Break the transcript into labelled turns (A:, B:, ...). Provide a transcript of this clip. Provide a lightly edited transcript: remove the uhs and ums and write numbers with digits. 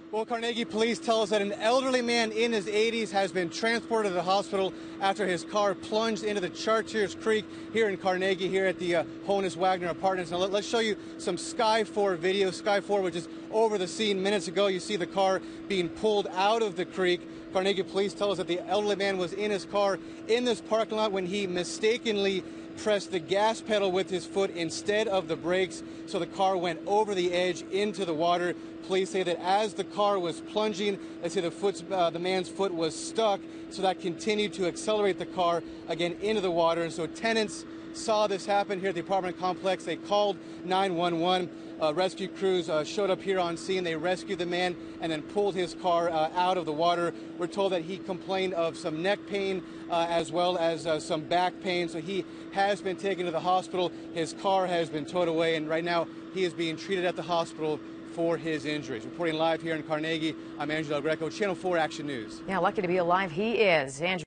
A: Well, Carnegie police tell us that an elderly man in his 80s has been transported to the hospital after his car plunged into the Chartiers Creek here in Carnegie, here at the Honus Wagner Apartments. Now, let's show you some Sky 4 video. Sky 4, which is over the scene minutes ago. You see the car being pulled out of the creek. Carnegie police tell us that the elderly man was in his car in this parking lot when he mistakenly pressed the gas pedal with his foot instead of the brakes, so the car went over the edge into the water. Police say that as the car was plunging, they say the man's foot was stuck, so that continued to accelerate the car again into the water. And so tenants saw this happen here at the apartment complex. They called 911. Rescue crews showed up here on scene. They rescued the man and then pulled his car out of the water. We're told that he complained of some neck pain as well as some back pain. So he has been taken to the hospital. His car has been towed away, and right now he is being treated at the hospital for his injuries. Reporting live here in Carnegie, I'm Angelo Greco, Channel 4 Action News.
B: Yeah, lucky to be alive he is. Andrew.